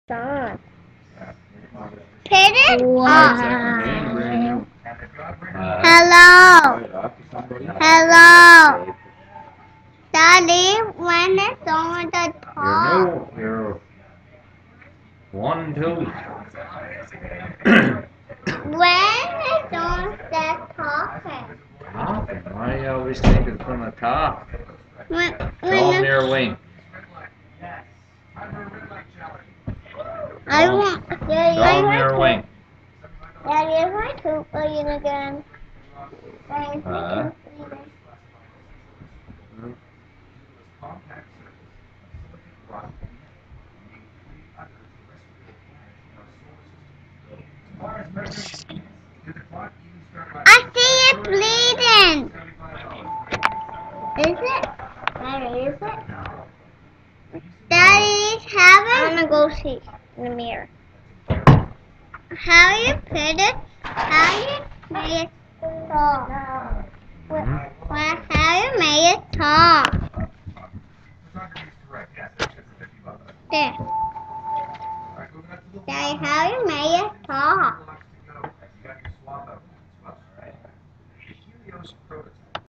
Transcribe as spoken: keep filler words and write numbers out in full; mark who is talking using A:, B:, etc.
A: Start. Put it on. Hello. Hello. Daddy, when it's on the top.
B: You're, you're one, two.
A: When it's on the top.
B: Topping? Why do you always think it's from the top?
A: When,
B: Show
A: when
B: them your wing.
A: I
B: Show 'em-
A: want.
B: Show
A: Daddy, I
B: them
A: want
B: your
A: to.
B: wing.
A: Daddy, I want to play it again. Daddy, I
B: Uh,
A: want to play it. I see it bleeding. Is it? Daddy, is it? Daddy, have it? I'm gonna go see in the mirror. How you put it? How you make it tall?
B: Mhm.
A: Well, how you make it tall? There. Daddy, how you make it tall?